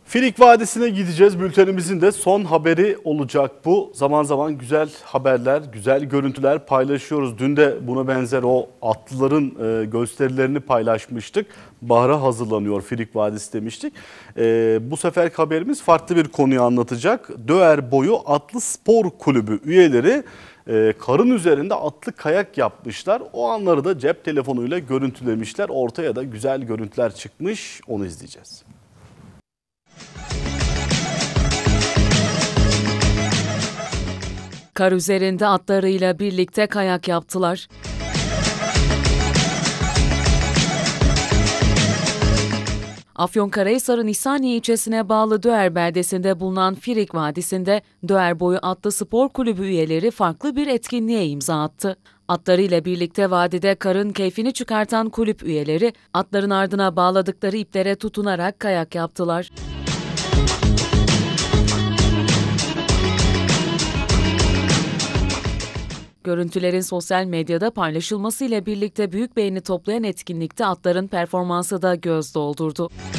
Filik Vadisi'ne gideceğiz. Bültenimizin de son haberi olacak bu. Zaman zaman güzel haberler, güzel görüntüler paylaşıyoruz. Dün de buna benzer o atlıların gösterilerini paylaşmıştık. Bahara hazırlanıyor Filik Vadisi demiştik. Bu seferki haberimiz farklı bir konuyu anlatacak. Döğer Boyu Atlı Spor Kulübü üyeleri karın üzerinde atlı kayak yapmışlar. O anları da cep telefonuyla görüntülemişler. Ortaya da güzel görüntüler çıkmış. Onu izleyeceğiz. Kar üzerinde atlarıyla birlikte kayak yaptılar. Afyonkarahisar'ın İhsaniye ilçesine bağlı Döğer beldesinde bulunan Filik Vadisi'nde Döğer Boyu Atlı Spor Kulübü üyeleri farklı bir etkinliğe imza attı. Atlarıyla birlikte vadide karın keyfini çıkartan kulüp üyeleri atların ardına bağladıkları iplere tutunarak kayak yaptılar. Görüntülerin sosyal medyada paylaşılmasıyla birlikte büyük beğeni toplayan etkinlikte atların performansı da göz doldurdu.